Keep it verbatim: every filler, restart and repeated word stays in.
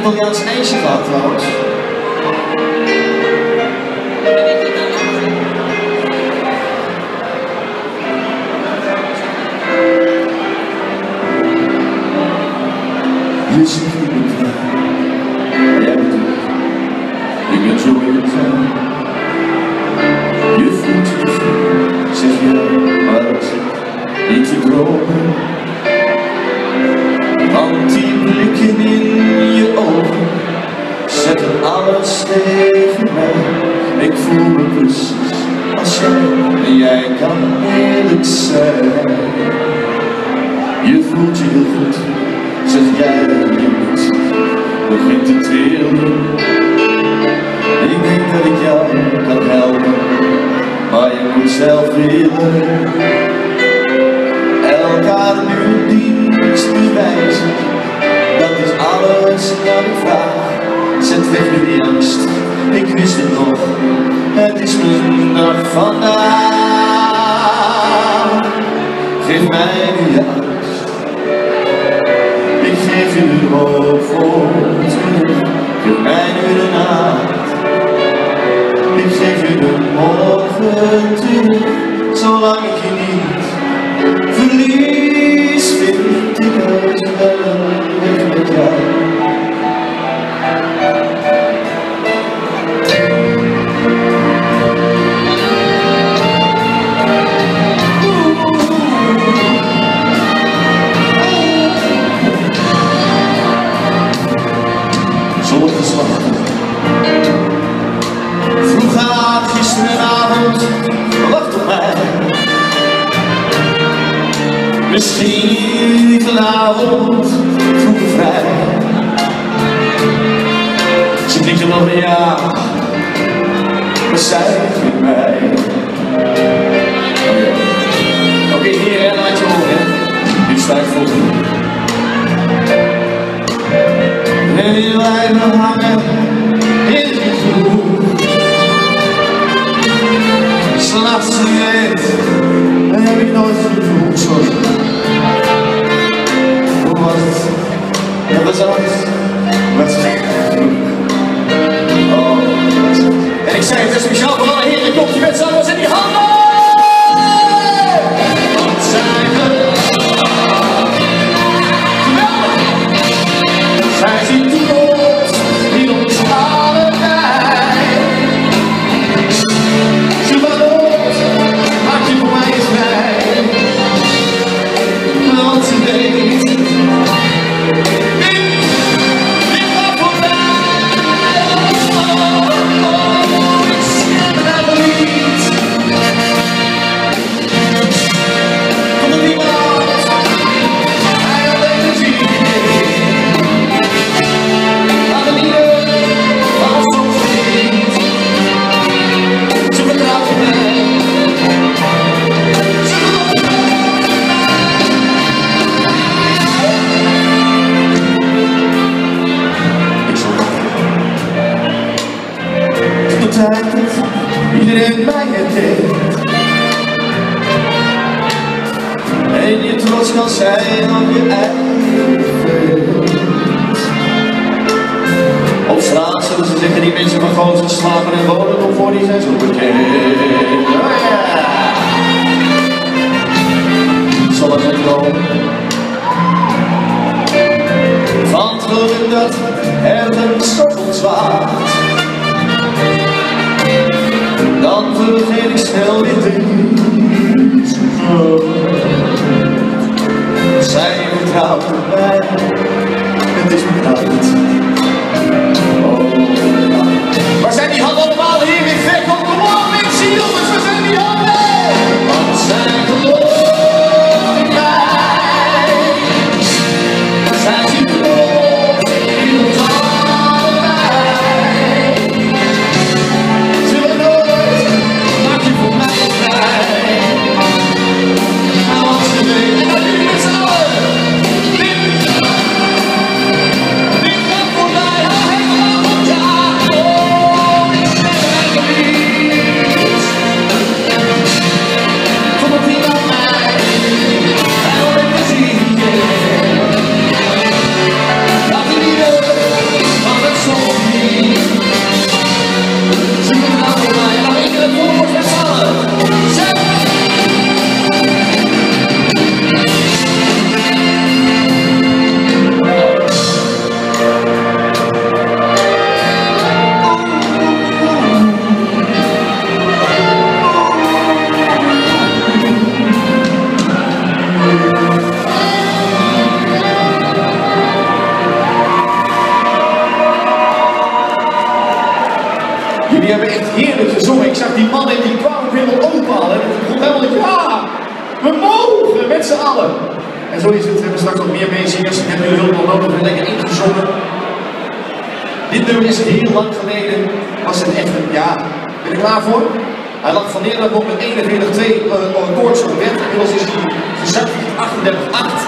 Italiaans ijsje gehad trouwens. Je zegt niet meer klaar, maar jij bent er. Ik ben zo eenzaam. Je voelt je te veel, zeg jij, maar ik zeg niet te dromen. Want die blikken in je ogen zetten alles tegen mij. Ik voel me precies als jij, en jij kan eerlijk zijn. Je voelt je heel goed, zeg jij, en je moet begint te trillen. Ik denk dat ik jou kan helpen, maar je moet zelf willen. Elkaar nu een dienst bewijzen, dat is alles wat ik vraag. Zet weg nu die angst, ik wist het nog, het is mijn dag vandaag. Geef mij nu je angst, ik geef je de hoop voor terug. Geef mij nu de nacht, ik geef je de morgen terug. Zolang ik je niet verlies, vind ik het wel weg met jou. Vroeg aan gisteravond, wacht op mij. Misschien vanavond vroeg vrij. Zit ik er nog een jaar, maar zij vindt mij. Oké, okay, hier hè, laat je horen. Nu sta ik voor me. En je blijft me hangen in de groep. S'nachts gereed, en heb ik nooit gevoeld. Sorry. Hoe was het? Dat was alles. Wat gek. Oh. En ik zei het is speciaal voor alle heren, komt je met zangers in die handen! Want zij Zij ziet toekomst in ons allebei. Ze verloopt, maak je voor mij eens vrij. Want ze weet, dit, dit gaat voorbij. Oh, oh, oh, ik schrik me nou niet. Komt er niemand, hij alleen is hier. Iedereen bij je denkt en je trots kan zijn op je eigen vreugd. Op straat zullen ze zeggen die mensen van Gozen slapen en wonen op voor die zijn zo bekend. Oh ja. Zal het met komen van het geluk dat ergens stoffels waard. Dan vergeet ik snel weer deze groot. Zij vertrouwt op mij, het is me uit. Oh ja. Waar zijn die handen allemaal hier in Vek? Kom op mensen, jongens, waar zijn die handen? Want zij gelooft in mij. Zij ziet geloof in ons allebei. Zullen nooit, maak je voor mij vrij. Want ze weten dat jullie met z'n allen Jullie hebben echt heerlijk gezongen. Ik zag die mannen die kwamen helemaal ophalen. En het begon helemaal, ja, we mogen met z'n allen. En zo is het. We hebben straks nog meer meezingers. Hebben jullie hulp nog nodig? We hebben lekker ingezongen. Dit nummer is heel lang geleden. Was het echt een, ja, ben je er klaar voor? Hij lag van Nederland op met eenenveertig twee uh, koorts op bed. Inmiddels is hij gezakt tot achtendertig acht.